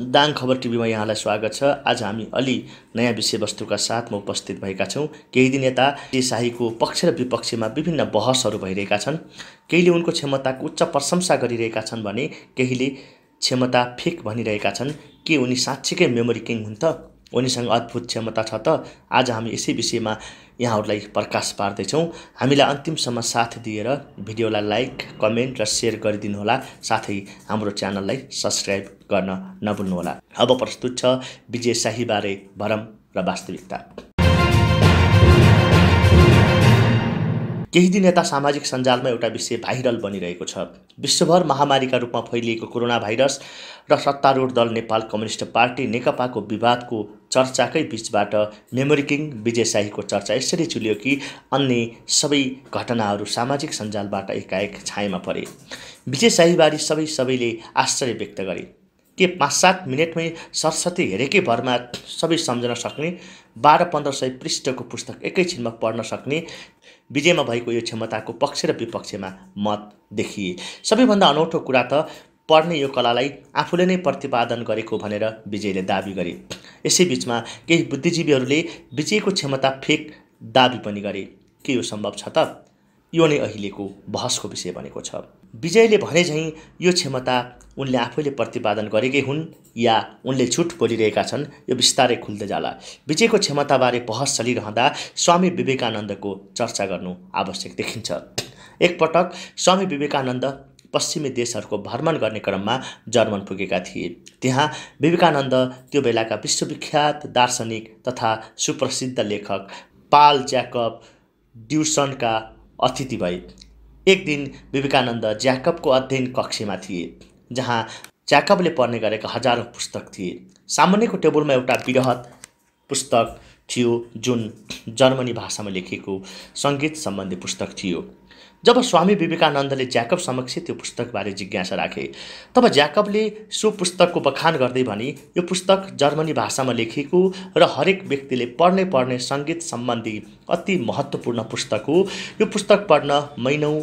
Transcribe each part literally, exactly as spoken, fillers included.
दाङ खबर टिभीमा यहाँलाई स्वागत छ। आज हामी अलि नयाँ विषयवस्तुका साथमा उपस्थित भएका छौँ। केही दिन यता बिजय शाहीको पक्ष र विपक्षमा विभिन्न बहसहरू भइरहेका छन्। केहीले उनको क्षमताको उच्च प्रशंसा गरिरहेका छन् भने केहीले क्षमता फेक भनिरहेका छन्। के उनी साँच्चीकै मेमोरी किङ हुन् त? उनीसँग अद्भुत क्षमता छ त? आज हामी यसै विषयमा यहाँहरूलाई प्रकाश पार्दैछौँ। हामीलाई अन्तिमसम्म साथ दिएर भिडियोलाई लाइक, कमेन्ट र सेयर गरिदिनुहोला। साथै हाम्रो च्यानललाई सब्स्क्राइब गर्न नभुल्नुहोला। अब प्रस्तुत छ बिजय शाहीबारे भरम र वास्तविकता। केही दिन यता सामाजिक सञ्जालमा एउटा विषय भाइरल बनिरहेको छ। विश्वभर महामारीका रूपमा फैलिएको कोरोना भाइरस र सत्तारूढ दल नेपाल कम्युनिस्ट पार्टी नेकपाको विवादको चर्चाकै बीचबाट मेमोरी किङ विजय शाहीको चर्चा यसरी चुल्यो कि अन्य सबै घटनाहरू सामाजिक सञ्जालबाट एकाएक छायामा परे। विजय शाहीबारे सबै सबैले आश्चर्य व्यक्त गरे। के पाँच सात मिनटमै सरस्वती हेरेकै भरमा सबै सम्झन सक्ने, बाह्र पन्ध्र सय पृष्ठको पुस्तक एकैछिनमा पढ्न सक्ने विजयमा भएको यो क्षमताको पक्ष र विपक्षमा मत देखिए। सबैभन्दा अनौठो कुरा त पढ्ने यो कलालाई आफूले नै प्रतिपादन गरेको भनेर विजयले दाबी गरे। यसै बीचमा केही बुद्धिजीवीहरूले विजयको क्षमता फेक दाबी पनि गरे। के यो सम्भव छ त? यो नै अहिलेको बहसको विषय बनेको छ। विजयले भने झैँ यो क्षमता उनले आफैले प्रतिपादन गरेकै हुन् या उनले झुट बोलिरहेका छन्, यो बिस्तारै खुल्दै जाला। विजयको क्षमताबारे बहस चलिरहँदा स्वामी विवेकानन्दको चर्चा गर्नु आवश्यक देखिन्छ। एकपटक स्वामी विवेकानन्द पश्चिमी देशहरूको भ्रमण गर्ने क्रममा जर्मन पुगेका थिए। त्यहाँ विवेकानन्द त्यो बेलाका विश्वविख्यात दार्शनिक तथा सुप्रसिद्ध लेखक पाल ज्याकब ड्युसनका अतिथि भए। एक दिन विवेकानन्द ज्याकबको अध्ययन कक्षमा थिए, जहाँ ज्याकबले पढ्ने गरेका हजारौँ पुस्तक थिए। सामुन्नेको टेबलमा एउटा बृहत पुस्तक थियो जुन जर्मनी भाषामा लेखिएको सङ्गीत सम्बन्धी पुस्तक थियो। जब स्वामी विवेकानन्दले ज्याकब समक्ष त्यो पुस्तकबारे जिज्ञासा राखे, तब ज्याकबले सो पुस्तकको बखान गर्दै भने यो पुस्तक जर्मनी भाषामा लेखिएको र हरेक व्यक्तिले पढ्नै पर्ने सङ्गीत सम्बन्धी अति महत्त्वपूर्ण पुस्तक हो। यो पुस्तक पढ्न महिनौँ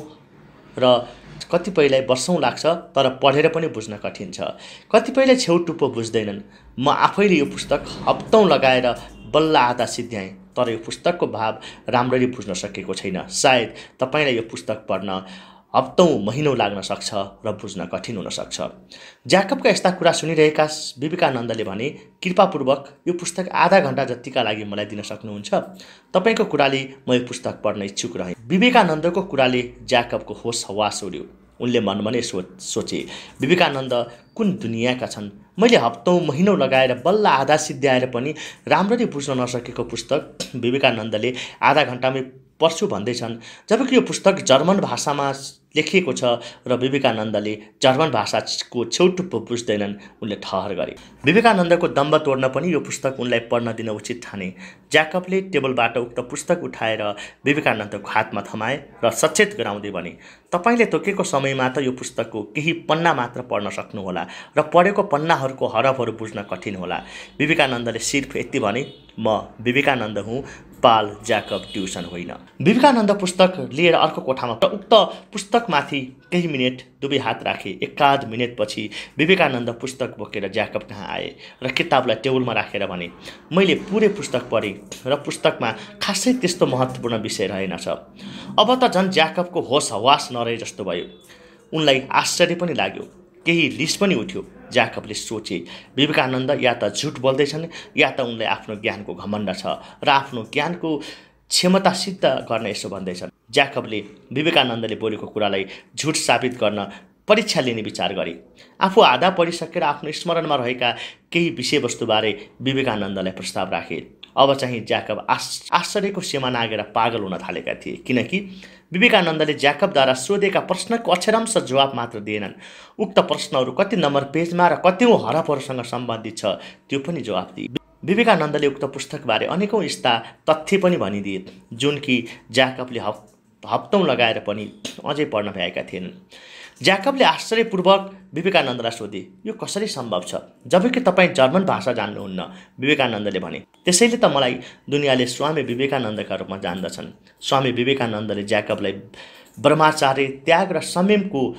र कतिपयलाई वर्षौँ लाग्छ, तर पढेर पनि बुझ्न कठिन छ। कतिपयले छेउटुप्पो बुझ्दैनन्। म आफैले यो पुस्तक हप्तौँ लगाएर बल्ल आधा सिद्ध्याएँ, तर यो पुस्तकको भाव राम्ररी बुझ्न सकेको छैन। सायद तपाईँलाई यो पुस्तक पढ्न हप्तौँ महिनौँ लाग्न सक्छ र बुझ्न कठिन हुन सक्छ। ज्याकबका यस्ता कुरा सुनिरहेका विवेकानन्दले भने, कृपापूर्वक यो पुस्तक आधा घन्टा जतिका लागि मलाई दिन सक्नुहुन्छ? तपाईँको कुराले म यो पुस्तक पढ्न इच्छुक रहेँ। विवेकानन्दको कुराले ज्याकबको होस हवास उड्यो। उनले मनमा नै सो सोचे, विवेकानन्द कुन दुनियाँका छन्? मैले हप्तौँ महिनौँ लगाएर बल्ल आधा सिद्ध्याएर पनि राम्ररी बुझ्न नसकेको पुस्तक विवेकानन्दले आधा घन्टामै पढ्छु भन्दैछन्, जबकि यो पुस्तक जर्मन भाषामा लेखिएको छ र विवेकानन्दले जर्मन भाषाको छेउटुप्पो बुझ्दैनन्। उनले ठहर गरे। विवेकानन्दको दम्ब तोड्न पनि यो पुस्तक उनलाई पढ्न दिन उचित ठाने। ज्याकबले टेबलबाट उक्त पुस्तक उठाएर विवेकानन्दको हातमा थमाए र सचेत गराउँदै भने, तपाईँले तोकेको समयमा त यो पुस्तकको केही पन्ना मात्र पढ्न सक्नुहोला र पढेको पन्नाहरूको हरफहरू बुझ्न कठिन होला। विवेकानन्दले सिर्फ यति भने, म विवेकानन्द हुँ, पाल ज्याकब ट्युसन होइन। विवेकानन्द पुस्तक लिएर अर्को कोठामा उक्त पुस्तकमाथि केही मिनट दुवै हात राखे। एकाध मिनटपछि विवेकानन्द पुस्तक बोकेर ज्याकब कहाँ आए र किताबलाई टेबलमा राखेर भने, मैले पुरै पुस्तक पढेँ र पुस्तकमा खासै त्यस्तो महत्त्वपूर्ण विषय रहेनछ। अब त झन् ज्याकबको होस हवास नरहे जस्तो भयो। उनलाई आश्चर्य पनि लाग्यो, केही रिस पनि उठ्यो। ज्याकबले सोचे, विवेकानन्द या त झुट बोल्दैछन् या त उनलाई आफ्नो ज्ञानको घमण्ड छ र आफ्नो ज्ञानको क्षमता सिद्ध गर्न यसो भन्दैछन्। ज्याकबले विवेकानन्दले बोलेको कुरालाई झुट साबित गर्न परीक्षा लिने विचार गरे। आफू आधा पढिसकेर आफ्नो स्मरणमा रहेका केही विषयवस्तुबारे विवेकानन्दलाई प्रस्ताव राखे। अब चाहिँ ज्याकब आश आश्चर्यको सीमा नागेर पागल हुन थालेका थिए, किनकि विवेकानन्दले ज्याकबद्वारा सोधेका प्रश्नको अक्षरांश जवाब मात्र दिएनन्। उक्त प्रश्नहरू कति नम्बर पेजमा र कतिौँ हरफहरूसँग सम्बन्धित छ त्यो पनि जवाब दिए। विवेकानन्दले उक्त पुस्तकबारे अनेकौँ यस्ता तथ्य पनि भनिदिए जुन कि ज्याकबले हप हप्तौँ लगाएर पनि अझै पढ्न भएका थिएनन्। ज्याकबले आश्चर्यपूर्वक विवेकानन्दलाई सोधे, यो कसरी सम्भव छ जबकि तपाईँ जर्मन भाषा जान्नुहुन्न? विवेकानन्दले भने, त्यसैले त मलाई दुनियाँले स्वामी विवेकानन्दका रूपमा जान्दछन्। स्वामी विवेकानन्दले ज्याकबलाई ब्रह्मचार्य, त्याग र संयमको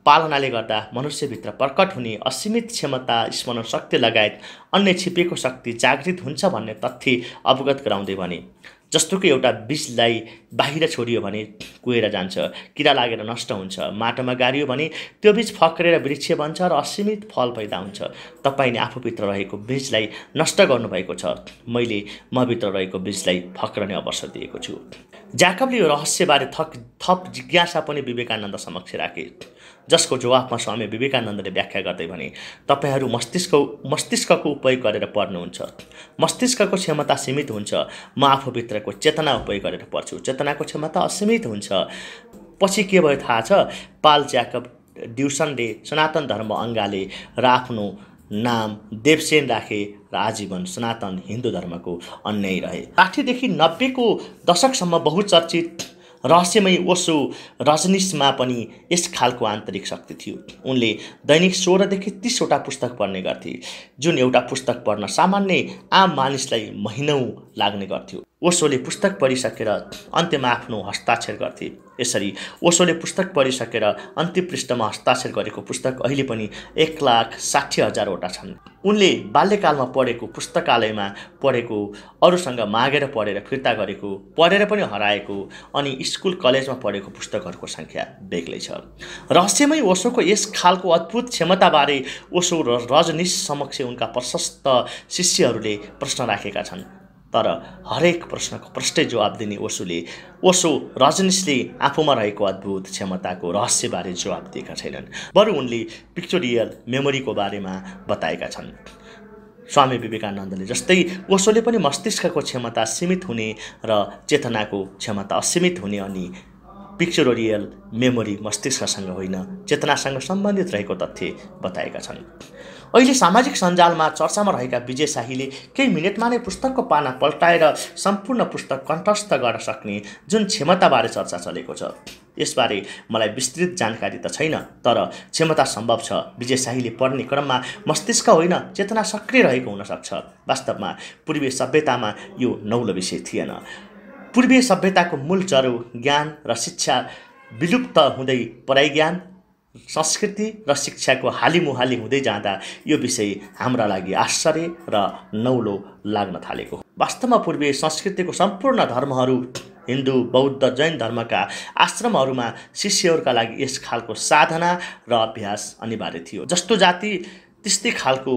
पालनाले गर्दा मनुष्यभित्र प्रकट हुने असीमित क्षमता, स्मरण शक्ति लगायत अन्य छिपेको शक्ति जागृत हुन्छ भन्ने तथ्य अवगत गराउँदै भने, जस्तो कि एउटा बीजलाई बाहिर छोडियो भने कुहेर जान्छ, किरा लागेर नष्ट हुन्छ, माटोमा गाडियो भने त्यो बीज फक्रेर वृक्ष बन्छ र असीमित फल पैदा हुन्छ। तपाईँले आफूभित्र रहेको बीजलाई नष्ट गर्नुभएको छ। मैले मभित्र रहेको बीजलाई फक्रने अवसर दिएको छु। ज्याकबले यो रहस्यबारे थप थप जिज्ञासा पनि विवेकानन्द समक्ष राखे, जसको जवाफमा स्वामी विवेकानन्दले व्याख्या गर्दै भने, तपाईँहरू मस्तिष्क मस्तिष्कको उपयोग गरेर पढ्नुहुन्छ। मस्तिष्कको क्षमता सीमित हुन्छ। म आफूभित्रको चेतना उपयोग गरेर पढ्छु। चेतनाको क्षमता असीमित हुन्छ। पछि के भयो थाहा छ? पाल ज्याकब ड्युसनले सनातन धर्म अङ्गाले र आफ्नो नाम देवसेन राखे र आजीवन सनातन हिन्दू धर्मको अन्यायी रहे। साठीदेखि नब्बेको दशकसम्म बहुचर्चित रहस्यमय ओशो रजनीशमा पनि यस खालको आन्तरिक शक्ति थियो। उनले दैनिक सोह्रदेखि तीसवटा पुस्तक पढ्ने गर्थे, जुन एउटा पुस्तक पढ्न सामान्य आम मानिसलाई महिनौँ लाग्ने गर्थ्यो। ओशोले पुस्तक पढिसकेर अन्त्यमा आफ्नो हस्ताक्षर गर्थे। यसरी ओशोले पुस्तक पढिसकेर अन्तिम पृष्ठमा हस्ताक्षर गरेको पुस्तक अहिले पनि एक लाख साठी हजारवटा छन्। उनले बाल्यकालमा पढेको, पुस्तकालयमा पढेको, अरूसँग मागेर पढेर फिर्ता गरेको, पढेर पनि हराएको अनि स्कुल कलेजमा पढेको पुस्तकहरूको सङ्ख्या बेग्लै छ। रहस्यमय ओशोको यस खालको अद्भुत क्षमताबारे ओशो र रजनीश समक्ष उनका प्रशस्त शिष्यहरूले प्रश्न राखेका छन्, तर हरेक प्रश्नको प्रष्टै जवाब दिने ओशोले ओशो रजनीशले आफूमा रहेको अद्भुत क्षमताको रहस्यबारे जवाब दिएका छैनन्। बरु उनले पिक्चोरियल मेमोरीको बारेमा बताएका छन्। स्वामी विवेकानन्दले जस्तै ओशोले पनि मस्तिष्कको क्षमता सीमित हुने र चेतनाको क्षमता असीमित हुने अनि पिक्चोरियल मेमोरी मस्तिष्कसँग होइन चेतनासँग सम्बन्धित रहेको तथ्य बताएका छन्। अहिले सामाजिक सञ्जालमा चर्चामा रहेका विजय शाहीले केही मिनटमा नै पुस्तकको पाना पल्टाएर सम्पूर्ण पुस्तक कण्ठस्थ गर्न सक्ने जुन क्षमताबारे चर्चा चलेको छ, यसबारे मलाई विस्तृत जानकारी त छैन, तर क्षमता सम्भव छ। विजय शाहीले पढ्ने क्रममा मस्तिष्क होइन चेतना सक्रिय रहेको हुनसक्छ। वास्तवमा पूर्वीय सभ्यतामा यो नौलो विषय थिएन। पूर्वीय सभ्यताको मूल जरो ज्ञान र शिक्षा विलुप्त हुँदै पराई ज्ञान, संस्कृति र शिक्षाको हालिमुहाली हुँदै जाँदा यो विषय हाम्रा लागि आश्चर्य र नौलो लाग्न थालेको हो। वास्तवमा पूर्वीय संस्कृतिको सम्पूर्ण धर्महरू, हिन्दू, बौद्ध, जैन धर्मका आश्रमहरूमा शिष्यहरूका लागि यस खालको साधना र अभ्यास अनिवार्य थियो। जस्तो जाति त्यस्तै खालको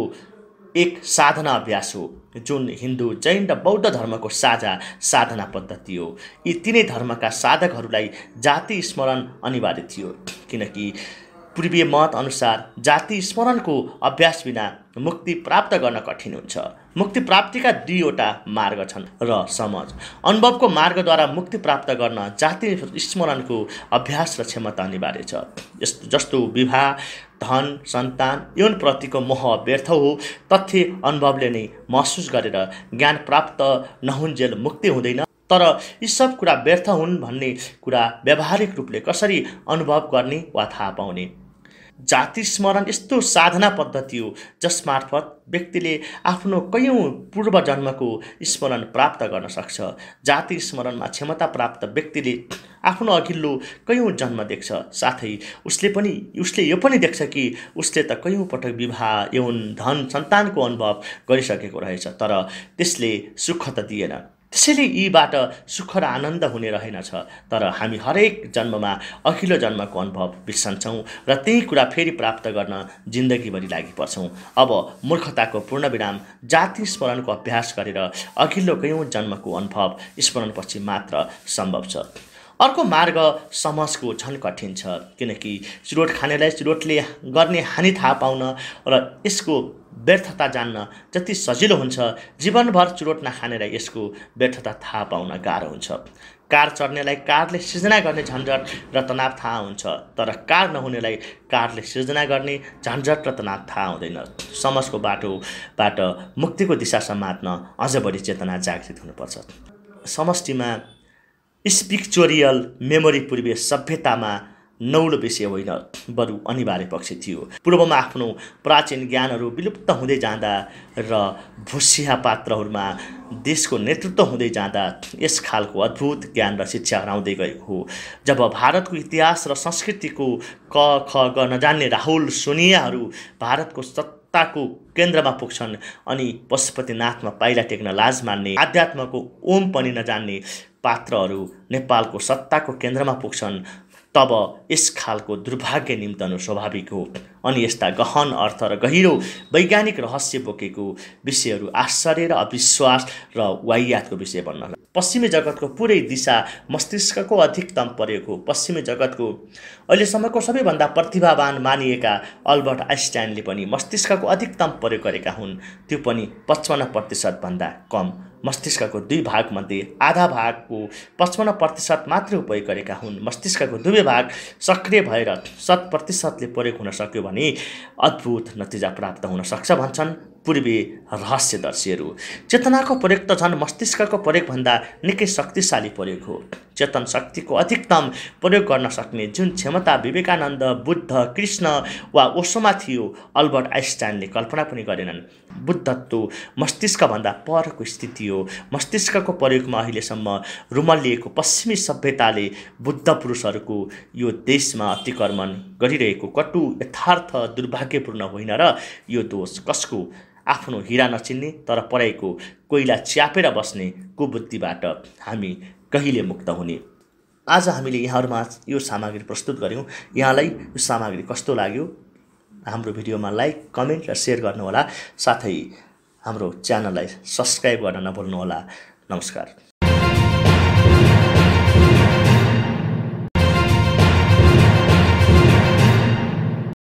एक साधना अभ्यास हो, जुन हिन्दू, जैन र बौद्ध धर्मको साझा साधना पद्धति हो। यी तिनै धर्मका साधकहरूलाई जाति स्मरण अनिवार्य थियो, किनकि पूर्वीय मत अनुसार जाति स्मरणको अभ्यास बिना मुक्ति प्राप्त गर्न कठिन हुन्छ। मुक्ति प्राप्तिका दुईवटा मार्ग छन् र समझ अनुभवको मार्गद्वारा मुक्ति प्राप्त गर्न जाति स्मरणको अभ्यास र क्षमता अनिवार्य छ। यस्तो जस्तो विवाह, धन, सन्तान, यौन प्रतिको मोह व्यर्थ हो, तथ्य अनुभवले नै महसुस गरेर ज्ञान प्राप्त नहुन्जेल मुक्ति हुँदैन। तर यी सब कुरा व्यर्थ हुन् भन्ने कुरा व्यावहारिक रूपले कसरी अनुभव गर्ने वा थाहा पाउने? जाति स्मरण यस्तो साधना पद्धति हो जसमार्फत व्यक्तिले आफ्नो कयौँ पूर्व जन्मको स्मरण प्राप्त गर्न सक्छ। जाति स्मरणमा क्षमता प्राप्त व्यक्तिले आफ्नो अघिल्लो कयौँ जन्म देख्छ, साथै उसले पनि उसले यो पनि देख्छ कि उसले त कयौँ पटक विवाह, यौन, धन, सन्तानको अनुभव गरिसकेको रहेछ, तर त्यसले सुख त दिएन। त्यसैले यीबाट सुख र आनन्द हुने रहेनछ। तर हामी हरेक जन्ममा अघिल्लो जन्मको अनुभव बिर्सन्छौँ र त्यही कुरा फेरि प्राप्त गर्न जिन्दगीभरि लागि पर्छौँ। अब मूर्खताको पूर्णविराम जाति स्मरणको अभ्यास गरेर अघिल्लो कयौँ जन्मको अनुभव स्मरणपछि मात्र सम्भव छ। अर्को मार्ग समझको झन् कठिन छ, किनकि चुरोट खानेलाई चुरोटले गर्ने हानि थाहा पाउन र यसको व्यर्थता जान्न जति सजिलो हुन्छ, जीवनभर चुरोट नखानेलाई यसको व्यर्थता थाहा पाउन गाह्रो हुन्छ। कार चढ्नेलाई कारले सृजना गर्ने झन्झट र तनाव थाहा हुन्छ, तर कार नहुनेलाई कारले सृजना गर्ने झन्झट र तनाव थाहा हुँदैन। समझको बाटोबाट मुक्तिको दिशा समात्न अझ बढी चेतना जागृत हुनुपर्छ। समष्टिमा स्पिक्चोरियल मेमोरी पूर्वीय सभ्यतामा नौलो विषय होइन, बरु अनिवार्य पक्ष थियो। पूर्वमा आफ्नो प्राचीन ज्ञानहरू विलुप्त हुँदै जाँदा र भुसिया पात्रहरूमा देशको नेतृत्व हुँदै जाँदा यस खालको अद्भुत ज्ञान र शिक्षा हराउँदै गएको हो। जब भारतको इतिहास र संस्कृतिको क ख ग नजान्ने राहुल सोनियाहरू भारतको सत्ताको केन्द्रमा पुग्छन् अनि पशुपतिनाथमा पाइला टेक्न लाज मान्ने आध्यात्मको ओम पनि नजान्ने पात्रहरू नेपालको सत्ताको केन्द्रमा पुग्छन्, तब यस खालको दुर्भाग्य निम्तनु स्वाभाविक हो। अनि यस्ता गहन अर्थ र गहिरो वैज्ञानिक रहस्य बोकेको विषयहरू आश्चर्य र अविश्वास र वाहियातको विषय बन्न। पश्चिमी जगतको पुरै दिशा मस्तिष्कको अधिकतम प्रयोग हो। पश्चिमी जगतको अहिलेसम्मको सबैभन्दा प्रतिभावान मानिएका अल्बर्ट आइन्स्टाइनले पनि मस्तिष्कको अधिकतम प्रयोग गरेका हुन्, त्यो पनि पचपन्न प्रतिशतभन्दा कम। मस्तिष्कको दुई भागमध्ये आधा भागको पचपन्न प्रतिशत मात्रै उपयोग गरेका हुन्। मस्तिष्कको दुवै भाग सक्रिय भएर शत प्रतिशतले प्रयोग हुन सक्यो भने अद्भुत नतिजा प्राप्त हुन सक्छ भन्छन् पूर्वी रहस्यदर्शीहरू। चेतनाको प्रयोग त झन् मस्तिष्कको प्रयोगभन्दा निकै शक्तिशाली प्रयोग हो। चेतन शक्तिको अधिकतम प्रयोग गर्न सक्ने जुन क्षमता विवेकानन्द, बुद्ध, कृष्ण वा ओशोमा थियो, अल्बर्ट आइन्स्टाइनले कल्पना पनि गरेनन्। बुद्धत्व मस्तिष्कभन्दा परको स्थिति हो। मस्तिष्कको प्रयोगमा अहिलेसम्म रुमलिएको पश्चिमी सभ्यताले बुद्ध पुरुषहरूको यो देशमा अतिक्रमण गरिरहेको कटु यथार्थ दुर्भाग्यपूर्ण होइन र यो दोष कसको? आफ्नो हिरा नचिन्ने तर पराइको कोइला च्यापेर बस्ने कुबुद्धिबाट हामी कहिले मुक्त हुने? आज हामीले यहाँहरूमा यो सामग्री प्रस्तुत गऱ्यौँ। यहाँलाई यो सामग्री कस्तो लाग्यो? हाम्रो भिडियोमा लाइक, कमेन्ट र सेयर गर्नुहोला। साथै हाम्रो च्यानललाई सब्स्क्राइब गर्न नभुल्नुहोला। नमस्कार।